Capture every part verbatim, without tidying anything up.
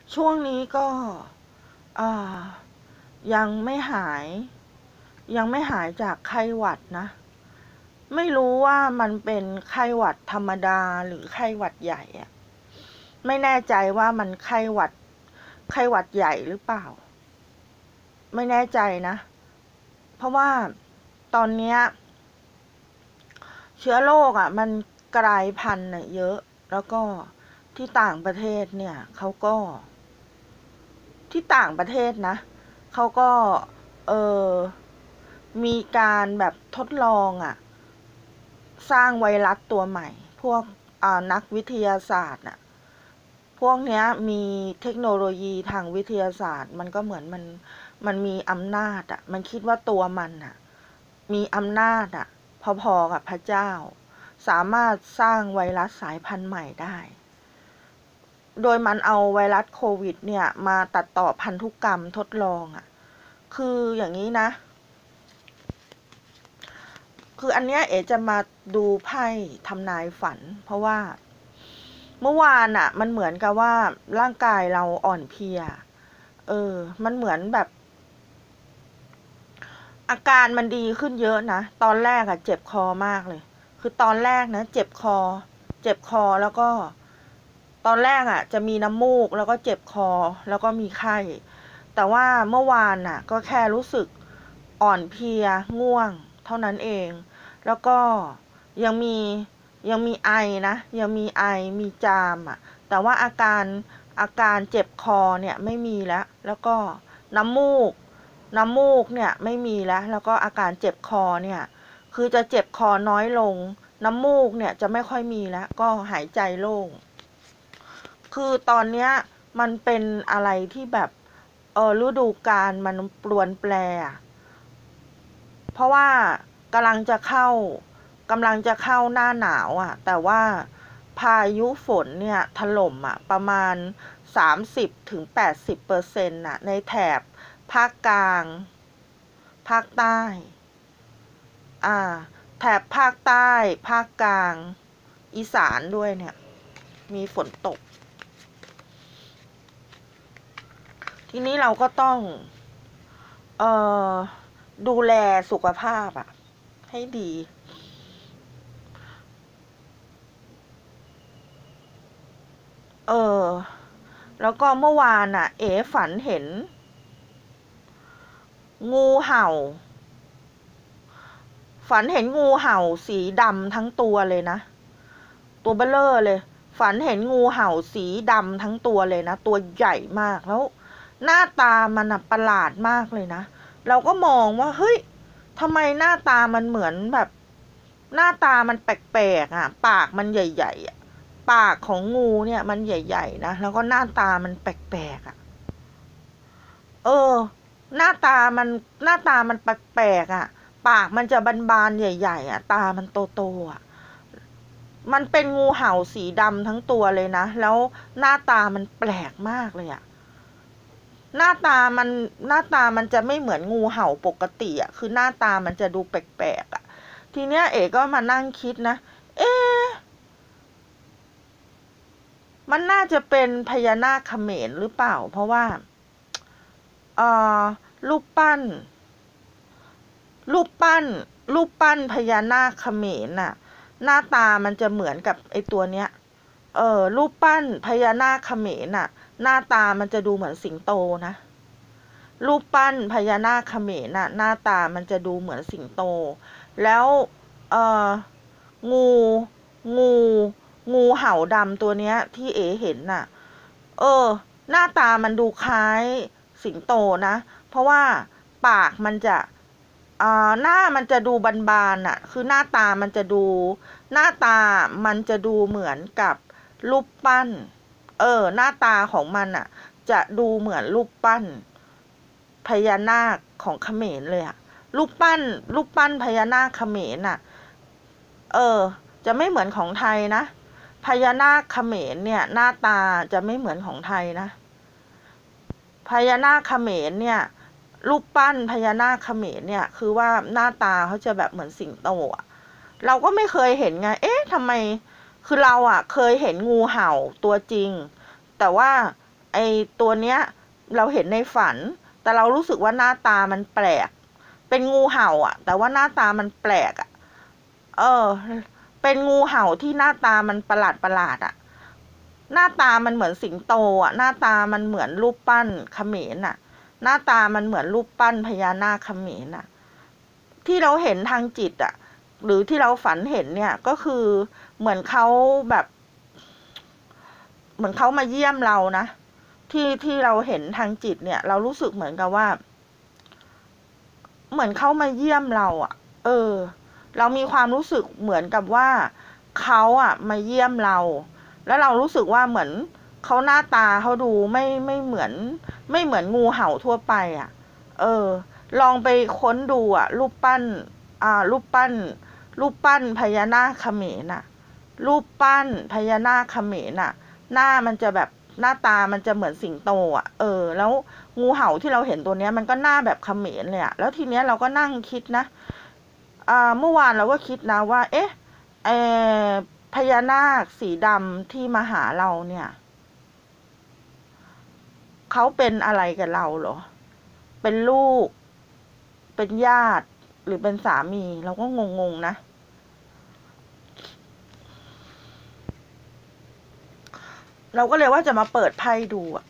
ช่วงนี้ก็อ่ายังไม่หาย ยังไม่หายจากไข้หวัดนะ ไม่รู้ว่ามันเป็นไข้หวัดธรรมดาหรือไข้หวัดใหญ่อะไม่แน่ใจว่ามันไข้หวัดไข้หวัดใหญ่หรือเปล่า ไม่แน่ใจนะ เพราะว่าตอนเนี้ยเชื้อโรคอ่ะมันกลายพันธุ์น่ะเยอะ แล้วก็ที่ต่างประเทศเนี่ยเขาก็ที่ต่างประเทศนะเขาก็เออมีการแบบทดลองอ่ะสร้างไวรัสตัวใหม่พวกนักวิทยาศาสตร์อ่ะพวกเนี้ยมีเทคโนโลยีทางวิทยาศาสตร์มันก็เหมือนมันมันมีอำนาจอ่ะมันคิดว่าตัวมันอ่ะมีอำนาจอ่ะพอๆกับพระเจ้าสามารถสร้างไวรัสสายพันธุ์ใหม่ได้โดยมันเอาไวรัสโควิดเนี่ยมาตัดต่อพันธุกรรมทดลองอ่ะคืออย่างนี้นะคืออันเนี้ยเอ๋จะมาดูไพ่ทำนายฝันเพราะว่าเมื่อวานอะมันเหมือนกับว่าร่างกายเราอ่อนเพลียเออมันเหมือนแบบอาการมันดีขึ้นเยอะนะตอนแรกอะเจ็บคอมากเลยคือตอนแรกนะเจ็บคอเจ็บคอแล้วก็ตอนแรกอะจะมีน้ำมูกแล้วก็เจ็บคอแล้วก็มีไข้แต่ว่าเมื่อวานน่ะก็แค่รู้สึกอ่อนเพลียง่วงเท่านั้นเองแล้วก็ยังมียังมีไอนะยังมีไอมีจามอ่ะแต่ว่าอาการอาการเจ็บคอเนี่ยไม่มีแล้วแล้วก็น้ำมูกน้ำมูกเนี่ยไม่มีแล้วแล้วก็อาการเจ็บคอเนี่ยคือจะเจ็บคอน้อยลงน้ำมูกเนี่ยจะไม่ค่อยมีแล้วก็หายใจโล่งคือตอนเนี้ยมันเป็นอะไรที่แบบเออฤดูกาลมันปรวนแปร เพราะว่ากำลังจะเข้ากำลังจะเข้าหน้าหนาวอ่ะแต่ว่าพายุฝนเนี่ยถล่มอ่ะประมาณสามสิบถึงแปดสิบเปอร์เซ็นต์น่ะในแถบภาคกลางภาคใต้อ่าแถบภาคใต้ภาคกลางอีสานด้วยเนี่ยมีฝนตกทีนี้เราก็ต้องเอ่อดูแลสุขภาพอ่ะให้ดีเออ แล้วก็เมื่อวานอ่ะเอ๋ฝันเห็นงูเห่าฝันเห็นงูเห่าสีดำทั้งตัวเลยนะตัวเบ้อเร่อเลยฝันเห็นงูเห่าสีดำทั้งตัวเลยนะตัวใหญ่มากแล้วหน้าตามันอ่ะประหลาดมากเลยนะเราก็มองว่าเฮ้ยทำไมหน้าตามันเหมือนแบบหน้าตามันแปลกๆอ่ะปากมันใหญ่ๆอ่ะปากของงูเนี่ยมันใหญ่ๆนะแล้วก็หน้าตามันแปลกๆอ่ะ เออหน้าตามันหน้าตามันแปลกๆอ่ะปากมันจะบานๆใหญ่ๆอ่ะตามันโตๆอ่ะมันเป็นงูเห่าสีดำทั้งตัวเลยนะแล้วหน้าตามันแปลกมากเลยอ่ะหน้าตามันหน้าตามันจะไม่เหมือนงูเห่าปกติอ่ะคือหน้าตามันจะดูแปลกๆอ่ะทีเนี้ยเอ๋ก็มานั่งคิดนะเอ๊ะมันน่าจะเป็นพญานาคเขมรหรือเปล่าเพราะว่าเอ่อรูปปั้น รูปปั้นรูปปั้นพญานาคเขมรน่ะหน้าตามันจะเหมือนกับไอ้ตัวเนี้ยเออรูปปั้นพญานาคเขมรน่ะหน้าตามันจะดูเหมือนสิงโตนะรูปปั้นพญานาคเขมรน่ะหน้าตามันจะดูเหมือนสิงโตแล้วเอองูงูงูเห่าดำตัวเนี้ยที่เอ๋เห็นน่ะเออหน้าตามันดูคล้ายสิงโตนะเพราะว่าปากมันจะ อ่าหน้ามันจะดูบานๆอ่ะคือหน้าตามันจะดูหน้าตามันจะดูเหมือนกับรูปปั้นเออหน้าตาของมันอ่ะจะดูเหมือนรูปปั้นพญานาคของเขมรเลยอ่ะรูปปั้นรูปปั้นพญานาคเขมรอ่ะเออจะไม่เหมือนของไทยนะพญานาคเขมรเนี่ยหน้าตาจะไม่เหมือนของไทยนะพญานาคเขมรเนี่ย รูปปั้นพญานาคเขมรเนี่ยคือว่าหน้าตาเขาจะแบบเหมือนสิงโตอ่ะเราก็ไม่เคยเห็นไงเอ๊ะทำไมคือเราอ่ะเคยเห็นงูเห่าตัวจริงแต่ว่าไอตัวเนี้ยเราเห็นในฝันแต่เรารู้สึกว่าหน้าตามันแปลกเป็นงูเห่าอ่ะแต่ว่าหน้าตามันแปลกอ่ะเออเป็นงูเห่าที่หน้าตามันประหลาดประหลาดอ่ะหน้าตามันเหมือนสิงโตอ่ะหน้าตามันเหมือนรูปปั้นเขมรอ่ะหน้าตามันเหมือนรูปปั้นพญานาคเขมรอ่ะที่เราเห็นทางจิตอ่ะหรือที่เราฝันเห็นเนี่ยก็คือเหมือนเขาแบบเหมือนเขามาเยี่ยมเรานะที่ที่เราเห็นทางจิตเนี่ยเรารู้สึกเหมือนกับว่าเหมือนเขามาเยี่ยมเราอ่ะเออเรามีความรู้สึกเหมือนกับว่าเขาอ่ะมาเยี่ยมเราแล้วเรารู้สึกว่าเหมือนเขาหน้าตาเขาดูไม่ไม่เหมือนไม่เหมือนงูเห่าทั่วไปอ่ะเออลองไปค้นดูอ่ะรูปปั้นอ่ารูปปั้นรูปปั้นพญานาคเขมรน่ะรูปปั้นพญานาคเขมรน่ะหน้ามันจะแบบหน้าตามันจะเหมือนสิงโตอ่ะเออแล้วงูเห่าที่เราเห็นตัวเนี้ยมันก็หน้าแบบเขมรเลยอ่ะแล้วทีเนี้ยเราก็นั่งคิดนะอ่าเมื่อวานเราก็คิดนะว่าเอ๊ะเออพญานาคสีดำที่มาหาเราเนี่ยเขาเป็นอะไรกับเราเหรอเป็นลูกเป็นญาติหรือเป็นสามีเราก็งงๆนะเราก็เลยว่าจะมาเปิดไพ่ดูอะ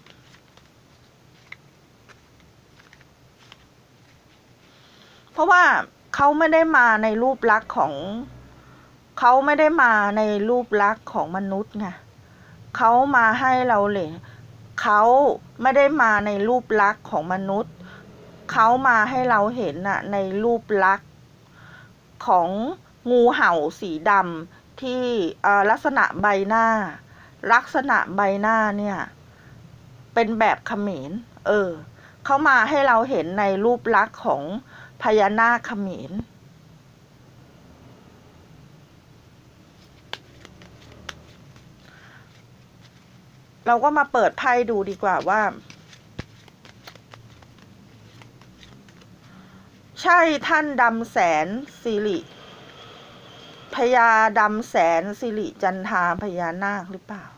เพราะว่าเขาไม่ได้มาในรูปลักษณ์ของเขาไม่ได้มาในรูปลักษณ์ของมนุษย์ไงเขามาให้เราเลยเขาไม่ได้มาในรูปลักษณ์ของมนุษย์เขามาให้เราเห็นน่ะในรูปลักษณ์ของงูเห่าสีดำที่ลักษณะใบหน้าลักษณะใบหน้าเนี่ยเป็นแบบเขมรเออเขามาให้เราเห็นในรูปลักษณ์ของพญานาคเขมรเราก็มาเปิดไพ่ดูดีกว่าว่าใช่ท่านดำแสนสิริพญาดำแสนสิริจันทาพญานาคหรือเปล่า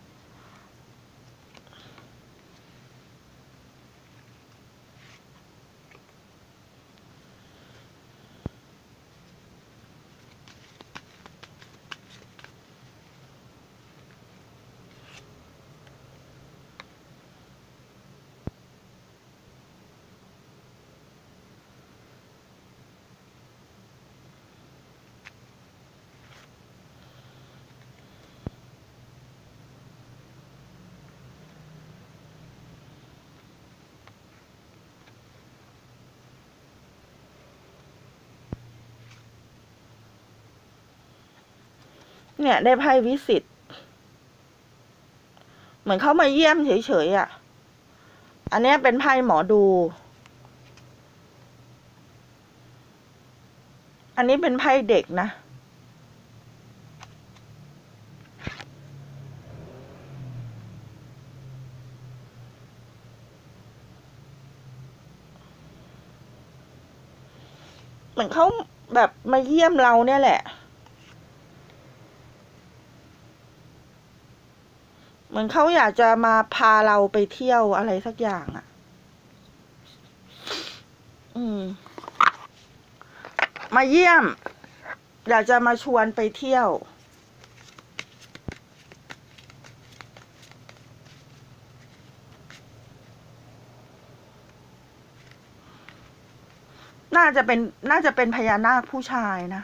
เนี่ยได้ไพ่วิสิตเหมือนเขามาเยี่ยมเฉยๆอ่ะอันนี้เป็นไพ่หมอดูอันนี้เป็นไพ่เด็กนะเหมือนเขาแบบมาเยี่ยมเราเนี่ยแหละเหมือนเขาอยากจะมาพาเราไปเที่ยวอะไรสักอย่างอ่ะอืมมาเยี่ยมอยากจะมาชวนไปเที่ยวน่าจะเป็นน่าจะเป็นพญานาคผู้ชายนะ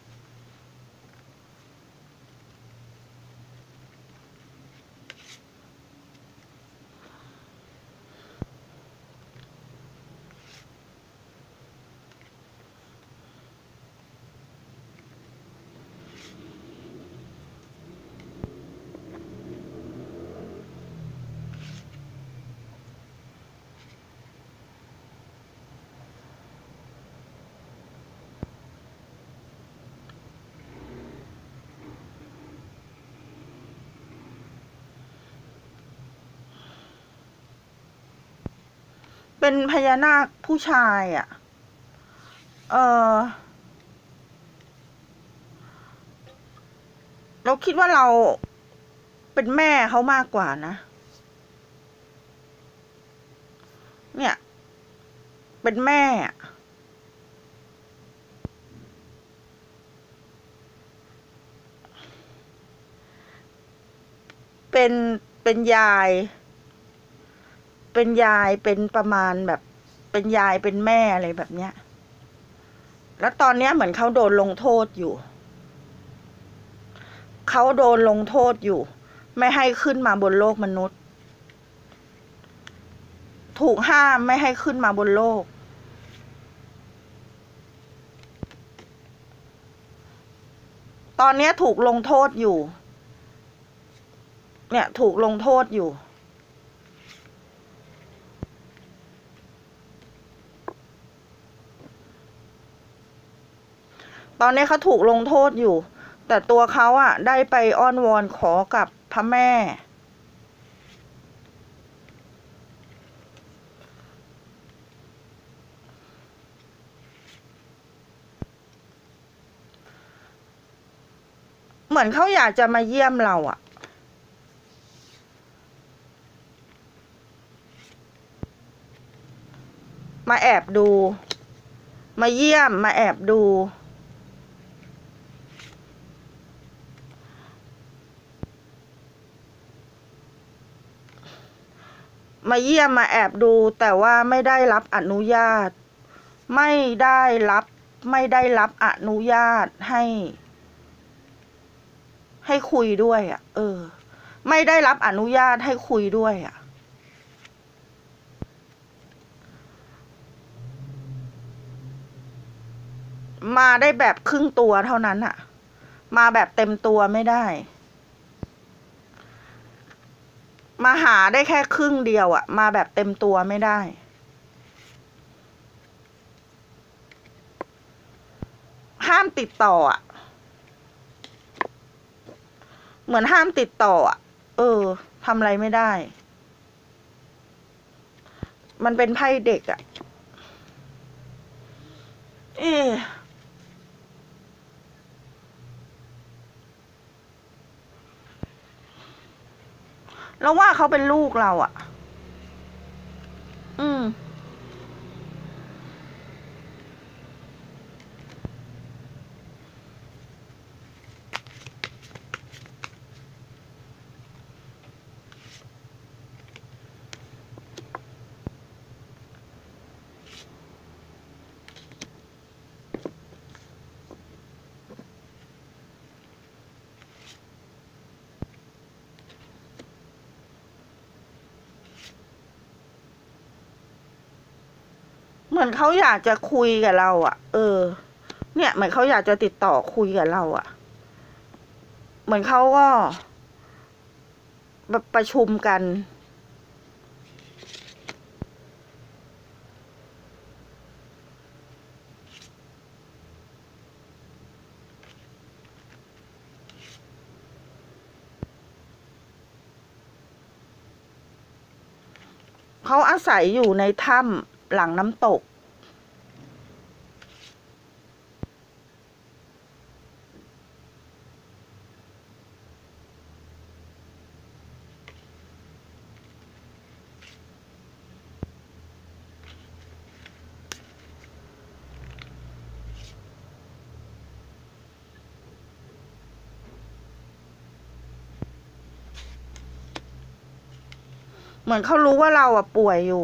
เป็นพญานาคผู้ชายอ่ะเออเราคิดว่าเราเป็นแม่เขามากกว่านะเป็นแม่เป็นเป็นยายเป็นยายเป็นประมาณแบบเป็นยายเป็นแม่อะไรแบบเนี้ยแล้วตอนเนี้ยเหมือนเขาโดนลงโทษอยู่เขาโดนลงโทษอยู่ไม่ให้ขึ้นมาบนโลกมนุษย์ถูกห้ามไม่ให้ขึ้นมาบนโลกตอนนี้ถูกลงโทษอยู่เนี่ยถูกลงโทษอยู่ตอนนี้เขาถูกลงโทษอยู่แต่ตัวเขาอะได้ไปอ้อนวอนขอกับพระแม่เหมือนเขาอยากจะมาเยี่ยมเราอะมาแอบดูมาเยี่ยมมาแอบดูมาเยี่ยมมาแอบดูแต่ว่าไม่ได้รับอนุญาตไม่ได้รับไม่ได้รับอนุญาตให้ให้คุยด้วยอ่ะเออไม่ได้รับอนุญาตให้คุยด้วยอ่ะมาได้แบบครึ่งตัวเท่านั้นอ่ะมาแบบเต็มตัวไม่ได้มาหาได้แค่ครึ่งเดียวอ่ะมาแบบเต็มตัวไม่ได้ห้ามติดต่ออ่ะเหมือนห้ามติดต่ออ่ะเออทำอะไรไม่ได้มันเป็นไพ่เด็กอ่ะเออเราว่าเขาเป็นลูกเราอ่ะอืมเหมือนเขาอยากจะคุยกับเราอ่ะเออเนี่ยเหมือนเขาอยากจะติดต่อคุยกับเราอ่ะเหมือนเขาก็แบบประชุมกันเขาอาศัยอยู่ในถ้ำหลังน้ำตกเหมือนเขารู้ว่าเราอ่ะป่วยอยู่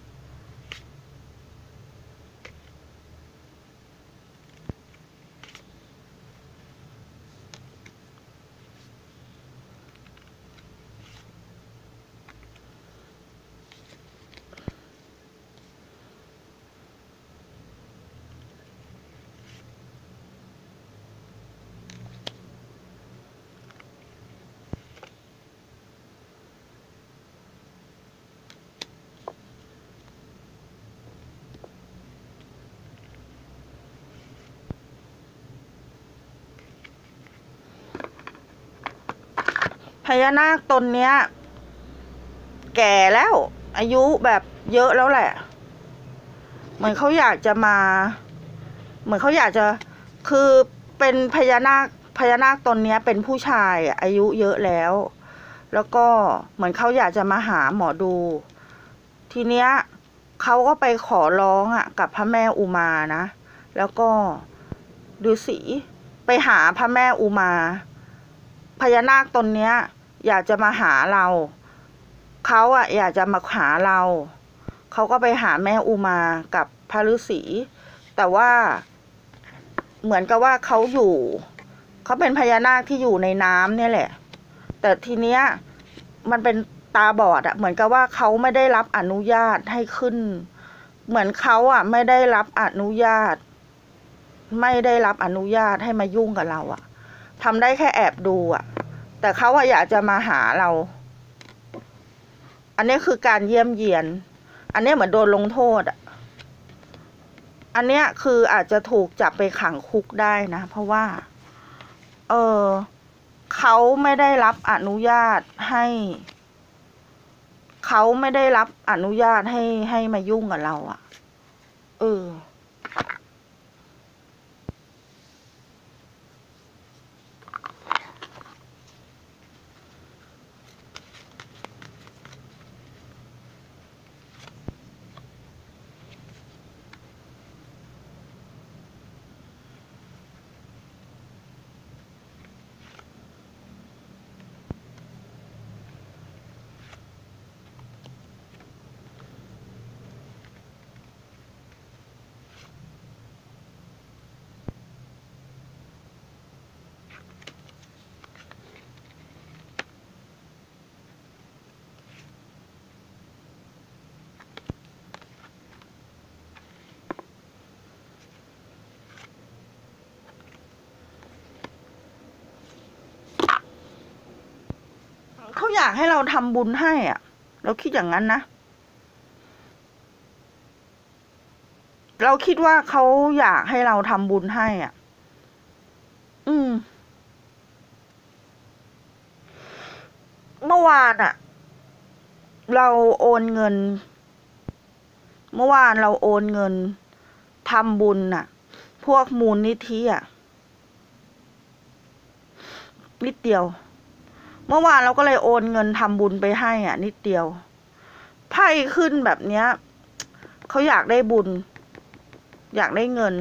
พญานาคตนเนี้ยแก่แล้วอายุแบบเยอะแล้วแหละเหมือนเขาอยากจะมาเหมือนเขาอยากจะคือเป็นพญานาคพญานาคตนเนี้ยเป็นผู้ชายอายุเยอะแล้วแล้วก็เหมือนเขาอยากจะมาหาหมอดูทีเนี้ยเขาก็ไปขอร้องอ่ะกับพระแม่อุมานะแล้วก็ฤาษีไปหาพระแม่อุมาพญานาคตนเนี้ยอยากจะมาหาเราเขาอ่ะอยากจะมาหาเราเขาก็ไปหาแม่อุมากับพระฤาษีแต่ว่าเหมือนกับว่าเขาอยู่เขาเป็นพญานาคที่อยู่ในน้ำเนี่ยแหละแต่ทีเนี้ยมันเป็นตาบอดอะเหมือนกับว่าเขาไม่ได้รับอนุญาตให้ขึ้นเหมือนเขาอะไม่ได้รับอนุญาตไม่ได้รับอนุญาตให้มายุ่งกับเราอะทำได้แค่แอบดูอะแต่เขาอะอยากจะมาหาเราอันนี้คือการเยี่ยมเยียนอันนี้เหมือนโดนลงโทษอะอันเนี้ยคืออาจจะถูกจับไปขังคุกได้นะเพราะว่าเออเขาไม่ได้รับอนุญาตให้เขาไม่ได้รับอนุญาตให้ให้มายุ่งกับเราอะเออเขาอยากให้เราทำบุญให้อ่ะเราคิดอย่างนั้นนะเราคิดว่าเขาอยากให้เราทำบุญให้อ่ะอืมเมื่อวานอ่ะเราโอนเงินเมื่อวานเราโอนเงินทำบุญอ่ะพวกมูลนิธิอ่ะนิดเดียวเมื่อวานเราก็เลยโอนเงินทำบุญไปให้อ่ะนิดเดียวไพ่ขึ้นแบบเนี้ยเขาอยากได้บุญอยากได้เงิน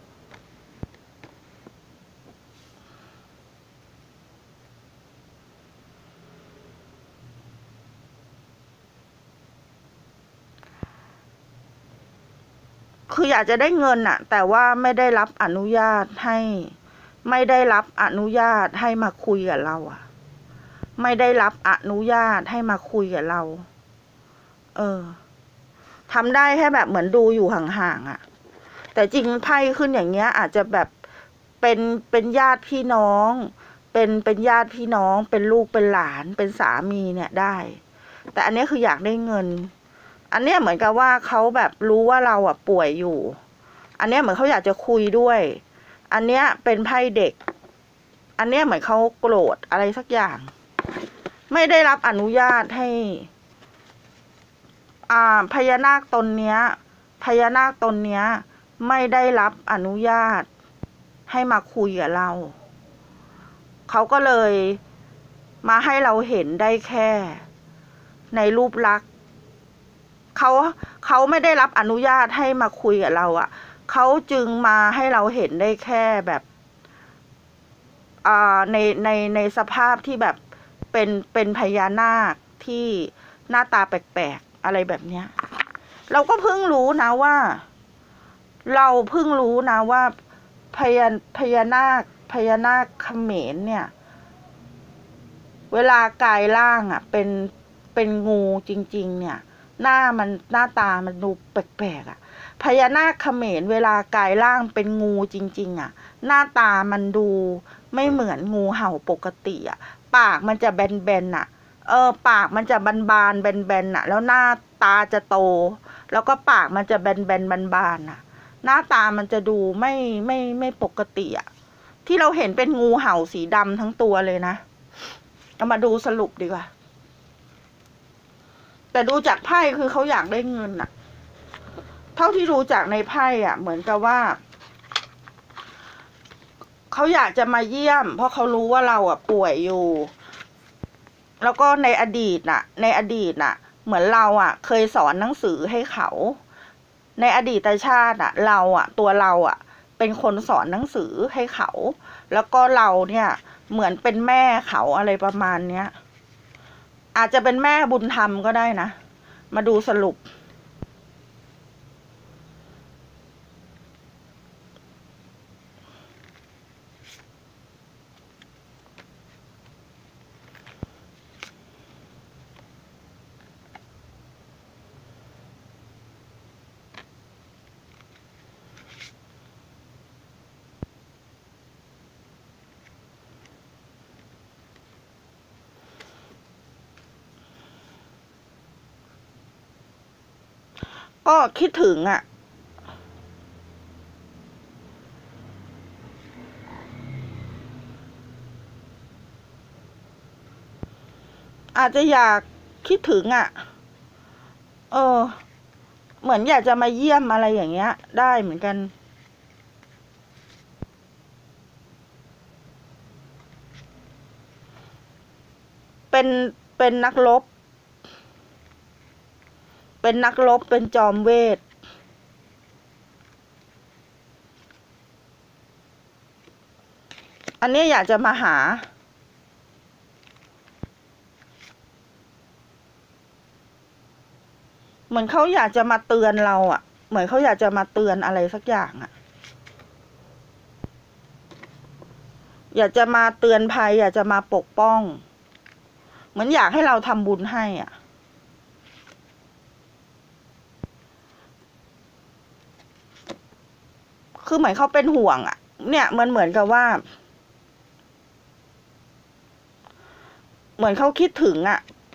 คืออยากจะได้เงินอ่ะแต่ว่าไม่ได้รับอนุญาตให้ไม่ได้รับอนุญาตให้มาคุยกับเราอ่ะไม่ได้รับอนุญาตให้มาคุยกับเราเออทำได้แค่แบบเหมือนดูอยู่ห่างๆอ่ะแต่จริงไพ่ขึ้นอย่างเงี้ยอาจจะแบบเป็นเป็นญาติพี่น้องเป็นเป็นญาติพี่น้องเป็นลูกเป็นหลานเป็นสามีเนี่ยได้แต่อันนี้คืออยากได้เงินอันเนี้ยเหมือนกับว่าเขาแบบรู้ว่าเราอ่ะป่วยอยู่อันเนี้ยเหมือนเขาอยากจะคุยด้วยอันเนี้ยเป็นไพ่เด็กอันเนี้ยเหมือนเขาโกรธอะไรสักอย่างไม่ได้รับอนุญาตให้อ่าพญานาคตนเนี้ยพญานาคตนเนี้ยไม่ได้รับอนุญาตให้มาคุยกับเราเขาก็เลยมาให้เราเห็นได้แค่ในรูปลักษณ์เขาเขาไม่ได้รับอนุญาตให้มาคุยกับเราอ่ะเขาจึงมาให้เราเห็นได้แค่แบบอ่าในในในสภาพที่แบบเป็นเป็นพญานาคที่หน้าตาแปลกๆอะไรแบบเนี้ยเราก็เพิ่งรู้นะว่าเราเพิ่งรู้นะว่าพญาพญานาคพญานาคเขมรเนี่ยเวลากายร่างอ่ะเป็นเป็นงูจริงๆเนี่ยหน้ามันหน้าตามันดูแปลกๆอ่ะพญานาคเขมรเวลากายร่างเป็นงูจริงๆอ่ะหน้าตามันดูไม่เหมือนงูเห่าปกติอ่ะปากมันจะแบนๆอ่ะเออปากมันจะบานๆแบนๆอ่ะแล้วหน้าตาจะโตแล้วก็ปากมันจะแบนๆบานๆอ่ะหน้าตามันจะดูไม่ไม่ไม่ปกติอ่ะที่เราเห็นเป็นงูเห่าสีดำทั้งตัวเลยนะเอามาดูสรุปดีกว่าแต่ดูจากไพ่คือเขาอยากได้เงินอะเท่าที่ดูจากในไพ่อะเหมือนกับว่าเขาอยากจะมาเยี่ยมเพราะเขารู้ว่าเราอะป่วยอยู่แล้วก็ในอดีตน่ะในอดีตน่ะเหมือนเราอะเคยสอนหนังสือให้เขาในอดีตชาติอะเราอะตัวเราอะเป็นคนสอนหนังสือให้เขา แล้วก็เราเนี่ยเหมือนเป็นแม่เขาอะไรประมาณเนี้ยอาจจะเป็นแม่บุญธรรมก็ได้นะมาดูสรุปก็คิดถึงอ่ะอาจจะอยากคิดถึงอ่ะเออเหมือนอยากจะมาเยี่ยมอะไรอย่างเงี้ยได้เหมือนกันเป็นเป็นนักรบเป็นนักรบเป็นจอมเวทอันนี้อยากจะมาหาเหมือนเขาอยากจะมาเตือนเราอ่ะเหมือนเขาอยากจะมาเตือนอะไรสักอย่างอ่ะอยากจะมาเตือนภัยอยากจะมาปกป้องเหมือนอยากให้เราทำบุญให้อ่ะคือเหมือนเขาเป็นห่วงอ่ะเนี่ยมันเหมือนกับว่าเหมือนเขาคิดถึงอ่ะ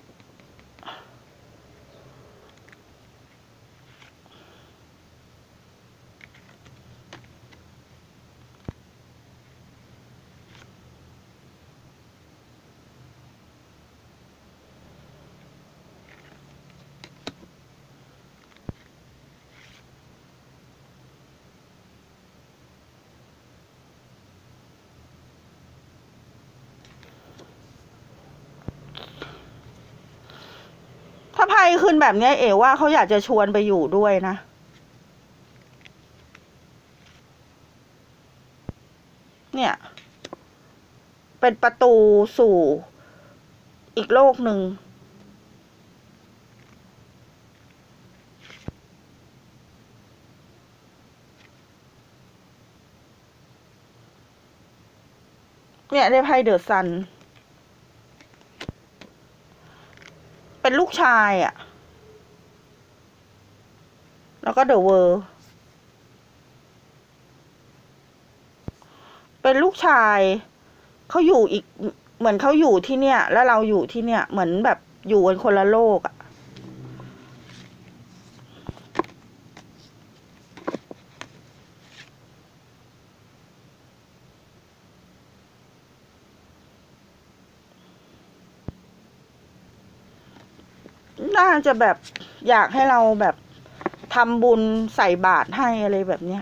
ถ้าไพ่ขึ้นแบบนี้เอ๋ว่าเขาอยากจะชวนไปอยู่ด้วยนะเนี่ยเป็นประตูสู่อีกโลกหนึ่งเนี่ยได้ไพ่เดอะซันเป็นลูกชายอ่ะแล้วก็เดอะเวิลด์เป็นลูกชายเขาอยู่อีกเหมือนเขาอยู่ที่เนี่ยแล้วเราอยู่ที่เนี่ยเหมือนแบบอยู่กันคนละโลกอ่ะน่าจะแบบอยากให้เราแบบทำบุญใส่บาตรให้อะไรแบบเนี้ย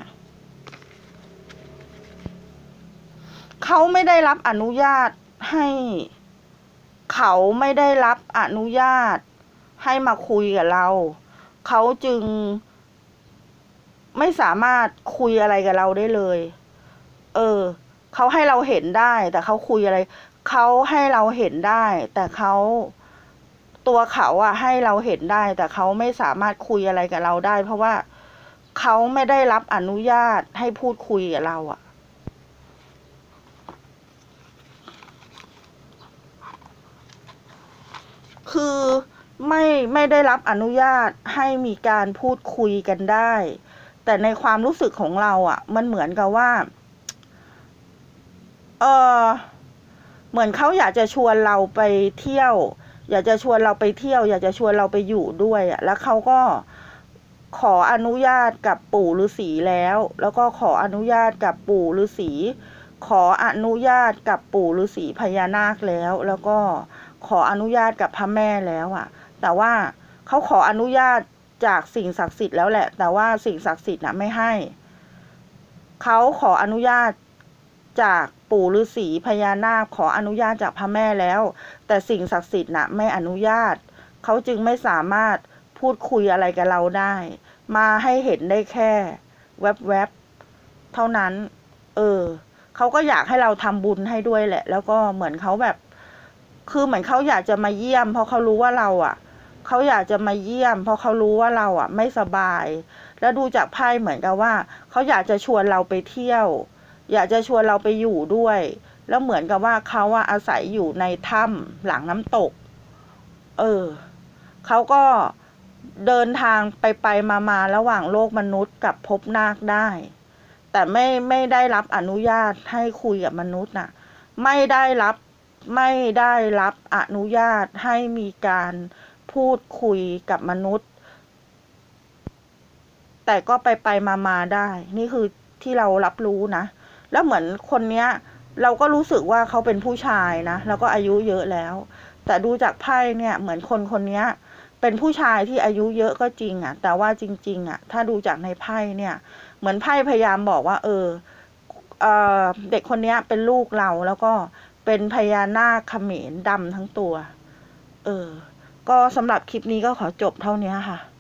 เขาไม่ได้รับอนุญาตให้เขาไม่ได้รับอนุญาตให้มาคุยกับเราเขาจึงไม่สามารถคุยอะไรกับเราได้เลยเออเขาให้เราเห็นได้แต่เขาคุยอะไรเขาให้เราเห็นได้แต่เขาตัวเขาอะให้เราเห็นได้แต่เขาไม่สามารถคุยอะไรกับเราได้เพราะว่าเขาไม่ได้รับอนุญาตให้พูดคุยกับเราอะคือไม่ไม่ได้รับอนุญาตให้มีการพูดคุยกันได้แต่ในความรู้สึกของเราอ่ะมันเหมือนกับว่าเออเหมือนเขาอยากจะชวนเราไปเที่ยวอยากจะชวนเราไปเที่ยวอยากจะชวนเราไปอยู่ด้วยอ่ะแล้วเขาก็ขออนุญาตกับปู่ฤาษีแล้วแล้วก็ขออนุญาตกับปู่ฤาษีขออนุญาตกับปู่ฤาษีพญานาคแล้วแล้วก็ขออนุญาตกับพระแม่แล้วอ่ะแต่ว่าเขาขออนุญาตจากสิ่งศักดิ์สิทธิ์แล้วแหละแต่ว่าสิ่งศักดิ์สิทธิ์น่ะไม่ให้เขาขออนุญาตจากปู่ฤาษีพญานาคขออนุญาตจากพระแม่แล้วแต่สิ่งศักดิ์สิทธิ์น่ะไม่อนุญาตเขาจึงไม่สามารถพูดคุยอะไรกับเราได้มาให้เห็นได้แค่แวบๆเท่านั้น เออเขาก็อยากให้เราทำบุญให้ด้วยแหละ แล้วก็เหมือนเขาแบบ คือเหมือนเขาอยากจะมาเยี่ยม เพราะเขารู้ว่าเราอ่ะเขาอยากจะมาเยี่ยม เพราะเขารู้ว่าเราอ่ะไม่สบาย แล้วดูจากไพ่เหมือนกับว่าเขาอยากจะชวนเราไปเที่ยว อยากจะชวนเราไปอยู่ด้วย แล้วเหมือนกับว่าเขาอ่ะอาศัยอยู่ในถ้ำหลังน้ำตก เออเขาก็เดินทางไปไปมามาระหว่างโลกมนุษย์กับภพนาคได้ แต่ไม่ไม่ได้รับอนุญาตให้คุยกับมนุษย์น่ะ ไม่ได้รับไม่ได้รับอนุญาตให้มีการพูดคุยกับมนุษย์ แต่ก็ไปไปมามาได้ นี่คือที่เรารับรู้นะ แล้วเหมือนคนเนี้ย เราก็รู้สึกว่าเขาเป็นผู้ชายนะแล้วก็อายุเยอะแล้ว แต่ดูจากไพ่เนี่ยเหมือนคนคนนี้เป็นผู้ชายที่อายุเยอะก็จริงอ่ะ แต่ว่าจริงๆอ่ะถ้าดูจากในไพ่เนี่ย เหมือนไพ่พยายามบอกว่า เออเออเด็กคนนี้เป็นลูกเรา แล้วก็เป็นพญานาคเขมรดำทั้งตัว เออ ก็สำหรับคลิปนี้ก็ขอจบเท่านี้ค่ะ